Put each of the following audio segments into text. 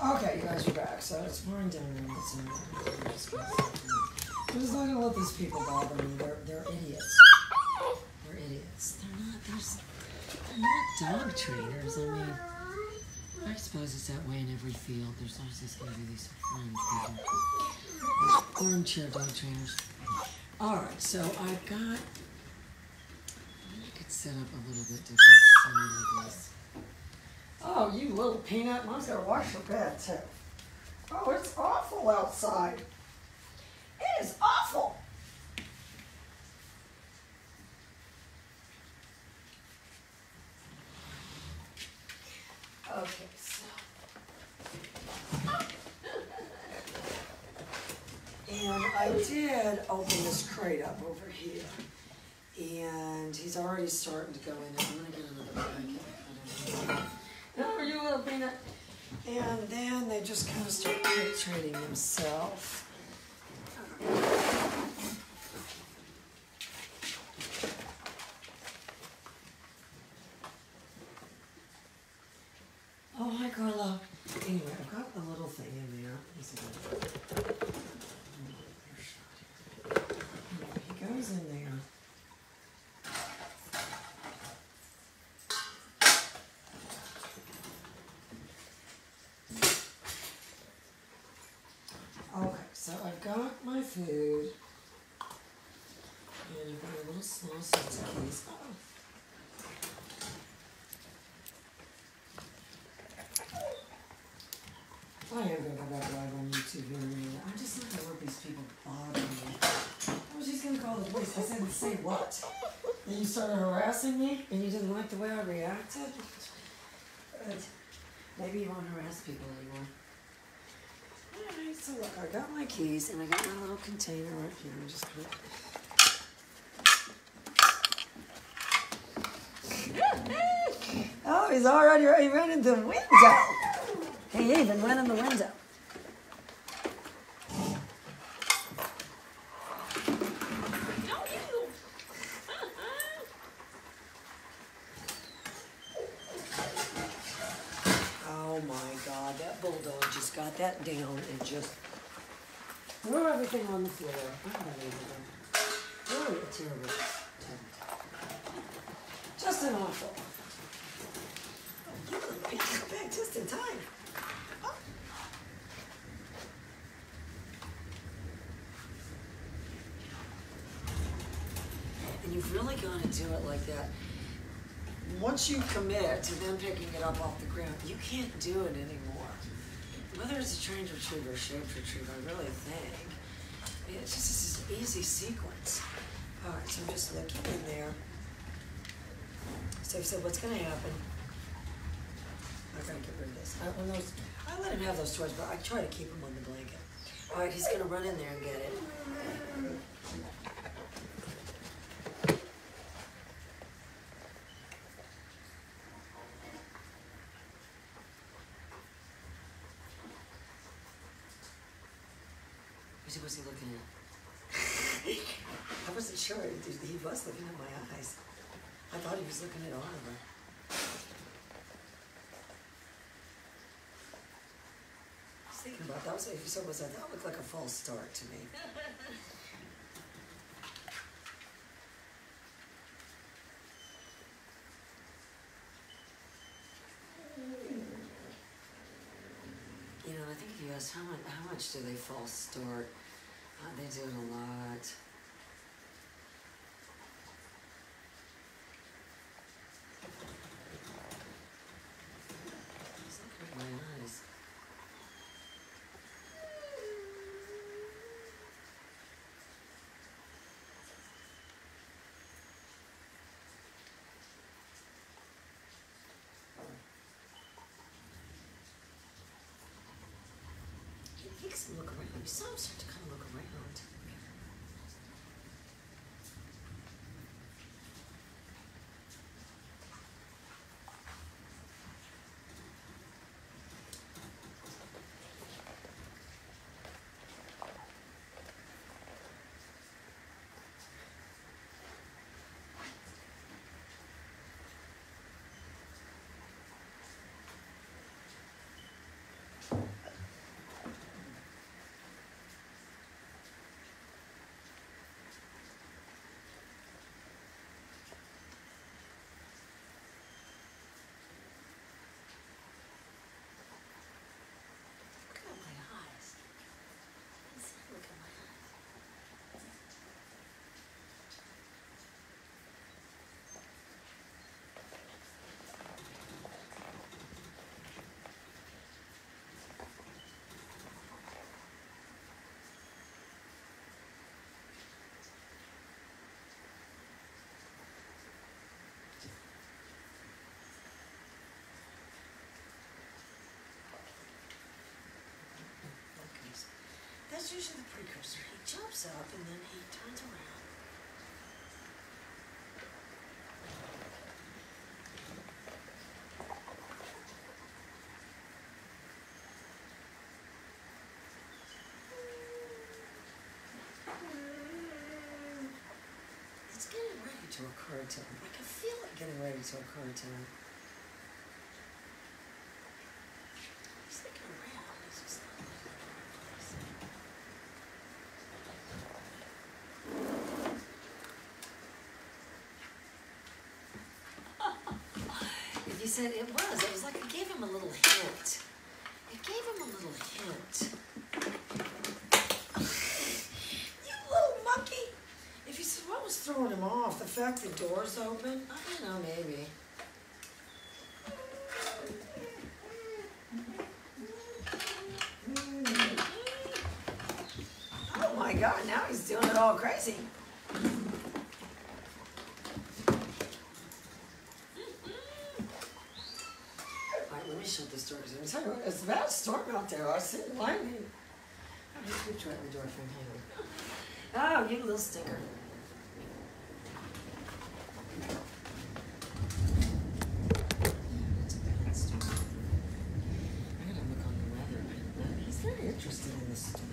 Okay, you guys are back. So it's pouring down and it's in I'm just not gonna let these people bother me. They're idiots. They're idiots. They're not dog trainers. I mean, I suppose it's that way in every field. There's always just gonna be these fringe people. Armchair dog trainers. Alright, so I've got I could set up a little bit different scene like this. Oh, you little peanut. Mom's got to wash your bed, too. Oh, it's awful outside. It is awful. Okay, so. And I did open this crate up over here. And he's already starting to go in there. I'm going to get another blanket. No, you little peanut. And then they just kind of start training themselves. Oh, hi, Carla. Anyway, I've got the little thing in there. He goes in there. Okay, so I've got my food, and I've got a little small suitcase. I am going to go back live on YouTube here in a minute. I'm just not going to let these people bother me. I was just going to call the police. I said, say what? Then you started harassing me, and you didn't like the way I reacted? But maybe you won't harass people anymore. Alright, so look, I got my keys and I got my little container right here. I'm just gonna... Oh, he's already he ran in the window. He even went in the window. Oh my God, that bulldog just got that down and just threw everything on the floor. Unbelievable. Really a terrible. Just an awful. You got back just in time. Oh. And you've really got to do it like that. Once you commit to them picking it up off the ground, you can't do it anymore. Whether it's a trained retriever or shaped retriever, I really think it's just this easy sequence. All right, so I'm just looking in there. So he said, what's going to happen? I'm going to get rid of this. I let him have those toys, but I try to keep him on the blanket. All right, he's going to run in there and get it. What's he looking at? I wasn't sure. He was looking at my eyes. I thought he was looking at Oliver. I was thinking about that. That looked like a false start to me. You know, I think if you ask how much do they false start, they do it a lot. Just look at my eyes. He takes a look around. You saw him start to kind of look around. that's usually the precursor. He jumps up and then he turns around. It's getting ready to occur to him. I can feel it getting ready to occur to him. He's looking around. He's just not looking at place. If you said it was like it gave him a little hint. It gave him a little hint. You little monkey. If you said what was throwing him off, the fact the door's open, I don't know, maybe. Oh my God, now he's doing it all crazy. Alright, let me shut this door because I'm telling you what, it's a bad storm out there. I see lightning. I'll just keep shutting the door from here. Oh, you little stinker. It's a bad storm. I gotta look on the weather. He's very interested in this storm.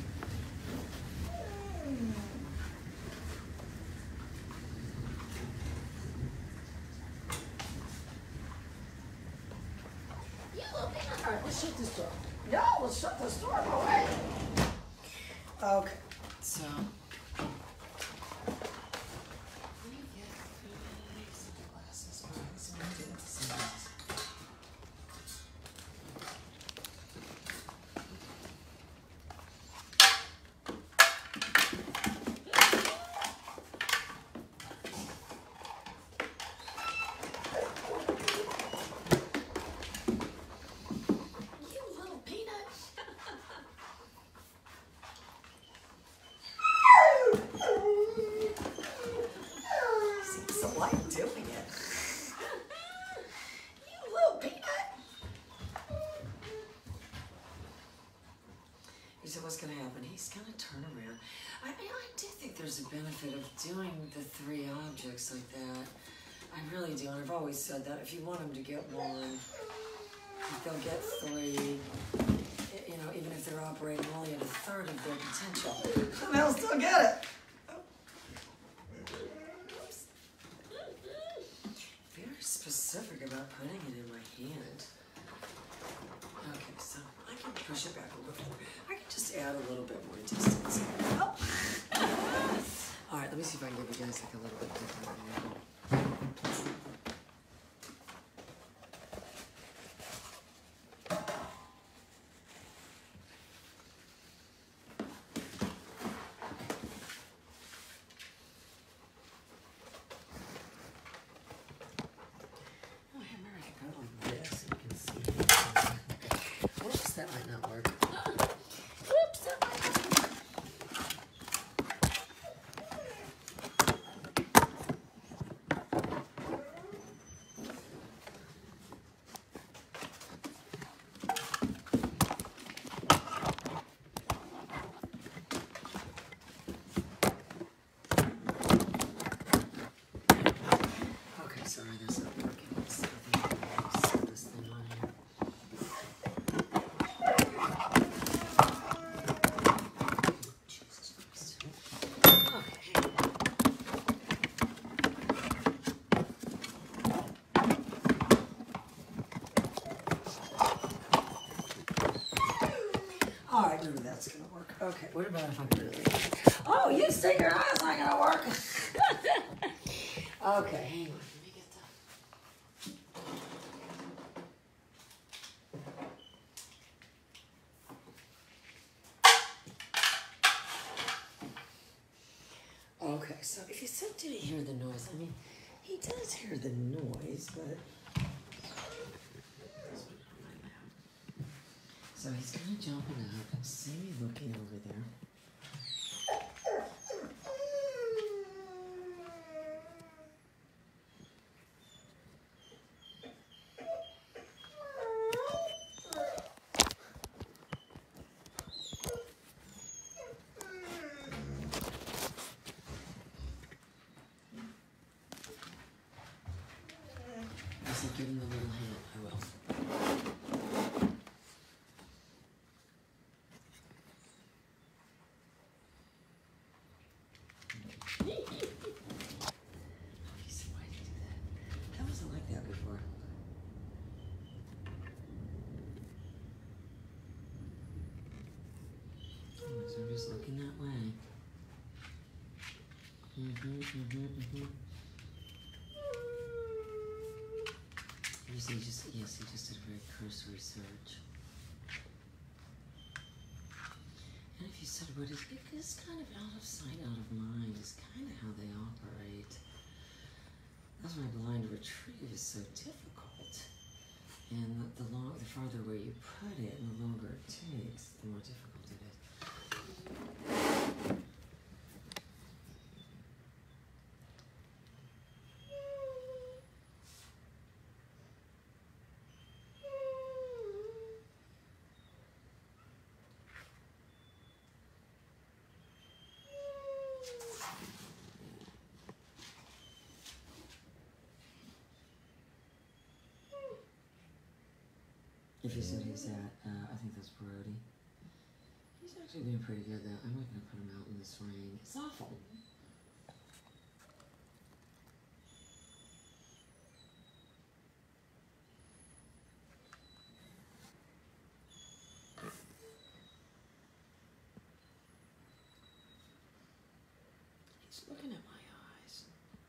You little peanut. Alright, let's shut this door. No, let's shut this door away. Okay, so. Let me get some glasses. Alright, so I'm gonna do it. Some glasses. You little peanut. Seems so like doing it. You little peanut. You said what's going to happen? He's going to turn around. I do think there's a benefit of doing the three objects like that. I really do, and I've always said that. If you want them to get one, they'll get three. You know, even if they're operating only at a third of their potential, they'll still get it. Oops. Very specific about putting it in my hand. Okay, so I can push it back a little bit more. I can just add a little bit more distance. Oh. All right, let me see if I can give you guys like a little bit different angle. Oh, hey, maybe I can go like this so you can see. Whoops, that might not work. Whoops, that might not work. Okay, sorry, that's not working. Let's see if I can set this thing on here. Jesus Christ. Okay. All right, maybe that's gonna work. Okay, what about if I really? Oh, you say your eyes not gonna work. Okay, hang on. Let me get the. Okay, so if you said, did he hear the noise? I mean, he does hear the noise, but. So he's kind of jumping up. See me looking over there. give him the little hand. I will. Why did you do that? That wasn't like that before. So I'm just looking that way. He just did a very cursory search. And if you said what is, it is kind of out of sight, out of mind, is kind of how they operate. That's why blind retrieve is so difficult. And the farther away you put it, and the longer it takes, the more difficult it is. If you said he's at, I think that's Brody. He's actually doing pretty good though. I'm not going to put him out in this rain. It's awful. He's looking at my eyes.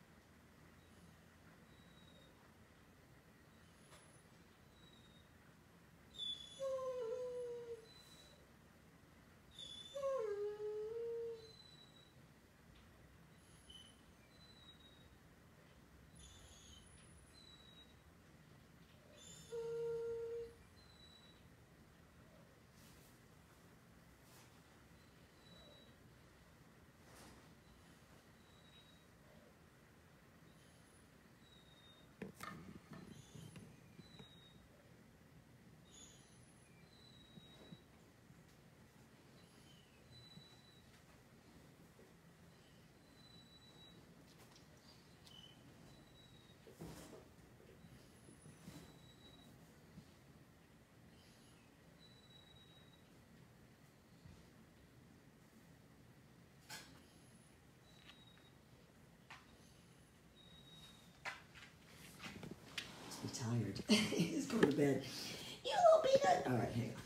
Tired. He's going to bed. You little peanut. All right, hang on.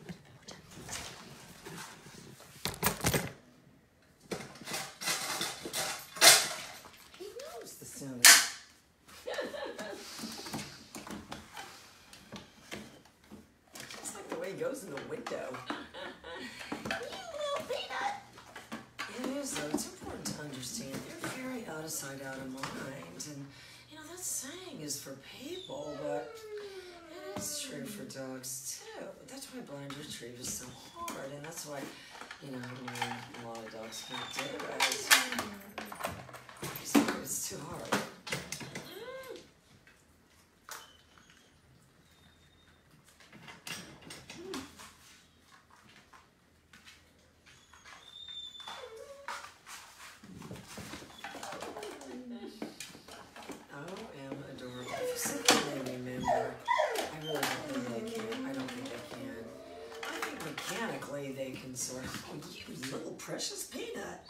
He knows the sound. It's like the way he goes in the window. You little peanut. It is, though. It's important to understand. They're very out of sight, out of mind. And that saying is for people, but it is true for dogs too. That's why blind retrieve is so hard, and that's why, a lot of dogs can't do it. It's too hard. They can sort of, oh, you little precious peanut.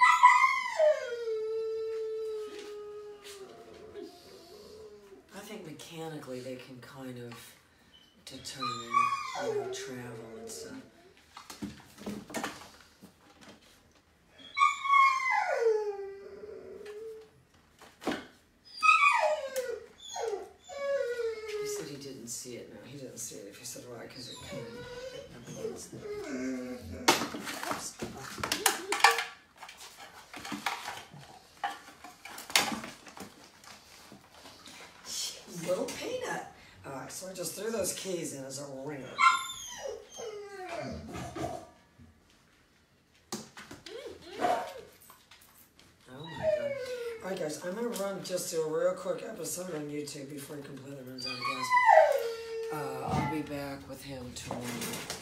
I think mechanically they can kind of determine, travel and stuff. He said he didn't see it. No, he didn't see it. If you said why, because it could. Little peanut. Alright, so I just threw those keys in as a ringer. Oh my god. Alright guys, I'm going to do a real quick episode on YouTube before he completely runs out of gas. I'll be back with him tomorrow.